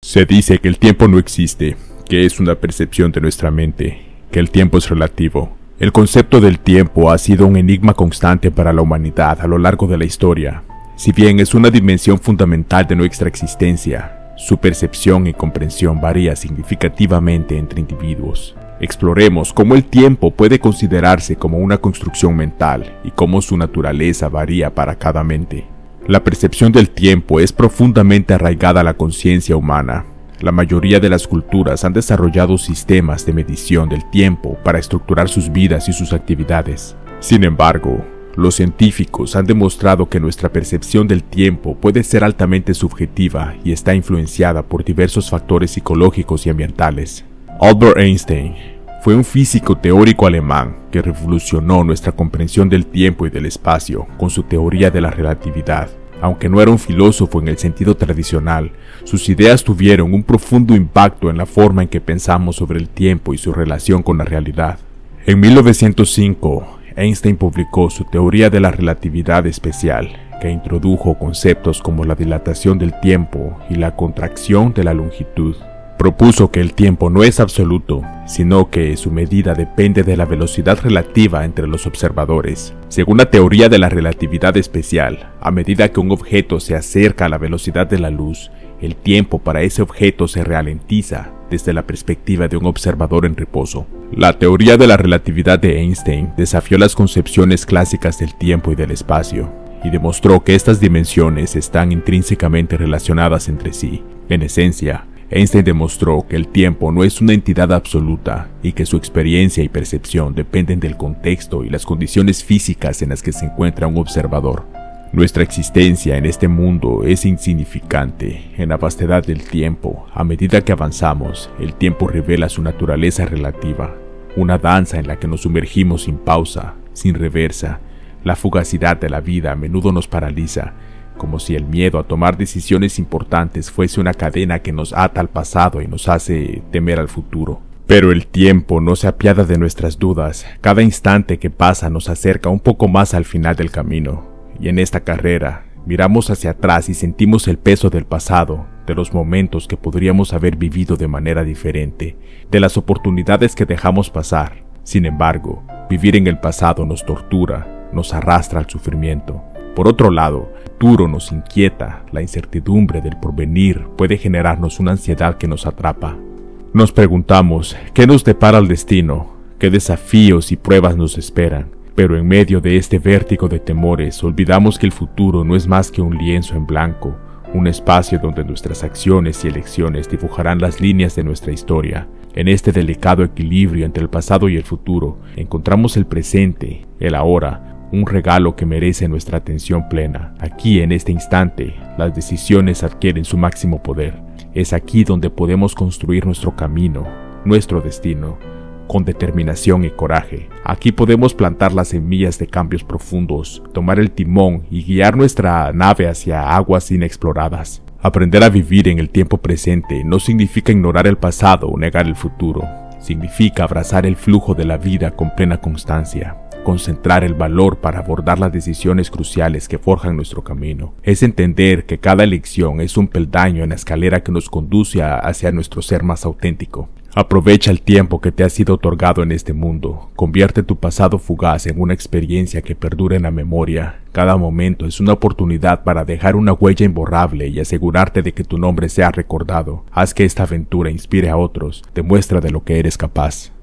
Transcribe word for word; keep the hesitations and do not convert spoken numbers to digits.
Se dice que el tiempo no existe, que es una percepción de nuestra mente, que el tiempo es relativo. El concepto del tiempo ha sido un enigma constante para la humanidad a lo largo de la historia. Si bien es una dimensión fundamental de nuestra existencia, su percepción y comprensión varía significativamente entre individuos. Exploremos cómo el tiempo puede considerarse como una construcción mental y cómo su naturaleza varía para cada mente. La percepción del tiempo es profundamente arraigada a la conciencia humana. La mayoría de las culturas han desarrollado sistemas de medición del tiempo para estructurar sus vidas y sus actividades. Sin embargo, los científicos han demostrado que nuestra percepción del tiempo puede ser altamente subjetiva y está influenciada por diversos factores psicológicos y ambientales. Albert Einstein fue un físico teórico alemán que revolucionó nuestra comprensión del tiempo y del espacio con su teoría de la relatividad. Aunque no era un filósofo en el sentido tradicional, sus ideas tuvieron un profundo impacto en la forma en que pensamos sobre el tiempo y su relación con la realidad. En mil novecientos cinco, Einstein publicó su teoría de la relatividad especial, que introdujo conceptos como la dilatación del tiempo y la contracción de la longitud. Propuso que el tiempo no es absoluto, sino que su medida depende de la velocidad relativa entre los observadores. Según la teoría de la relatividad especial, a medida que un objeto se acerca a la velocidad de la luz, el tiempo para ese objeto se ralentiza desde la perspectiva de un observador en reposo. La teoría de la relatividad de Einstein desafió las concepciones clásicas del tiempo y del espacio, y demostró que estas dimensiones están intrínsecamente relacionadas entre sí. En esencia, Einstein demostró que el tiempo no es una entidad absoluta y que su experiencia y percepción dependen del contexto y las condiciones físicas en las que se encuentra un observador. Nuestra existencia en este mundo es insignificante en la vastedad del tiempo. A medida que avanzamos, el tiempo revela su naturaleza relativa, una danza en la que nos sumergimos sin pausa, sin reversa. La fugacidad de la vida a menudo nos paraliza, como si el miedo a tomar decisiones importantes fuese una cadena que nos ata al pasado y nos hace temer al futuro. Pero el tiempo no se apiada de nuestras dudas. Cada instante que pasa nos acerca un poco más al final del camino. Y en esta carrera, miramos hacia atrás y sentimos el peso del pasado, de los momentos que podríamos haber vivido de manera diferente, de las oportunidades que dejamos pasar. Sin embargo, vivir en el pasado nos tortura, nos arrastra al sufrimiento. Por otro lado, el futuro nos inquieta, la incertidumbre del porvenir puede generarnos una ansiedad que nos atrapa. Nos preguntamos, ¿qué nos depara el destino? ¿Qué desafíos y pruebas nos esperan? Pero en medio de este vértigo de temores, olvidamos que el futuro no es más que un lienzo en blanco, un espacio donde nuestras acciones y elecciones dibujarán las líneas de nuestra historia. En este delicado equilibrio entre el pasado y el futuro, encontramos el presente, el ahora, un regalo que merece nuestra atención plena. Aquí, en este instante, las decisiones adquieren su máximo poder. Es aquí donde podemos construir nuestro camino, nuestro destino, con determinación y coraje. Aquí podemos plantar las semillas de cambios profundos, tomar el timón y guiar nuestra nave hacia aguas inexploradas. Aprender a vivir en el tiempo presente no significa ignorar el pasado o negar el futuro. Significa abrazar el flujo de la vida con plena constancia. Concentrar el valor para abordar las decisiones cruciales que forjan nuestro camino. Es entender que cada elección es un peldaño en la escalera que nos conduce hacia nuestro ser más auténtico. Aprovecha el tiempo que te ha sido otorgado en este mundo. Convierte tu pasado fugaz en una experiencia que perdure en la memoria. Cada momento es una oportunidad para dejar una huella imborrable y asegurarte de que tu nombre sea recordado. Haz que esta aventura inspire a otros. Demuestra de lo que eres capaz.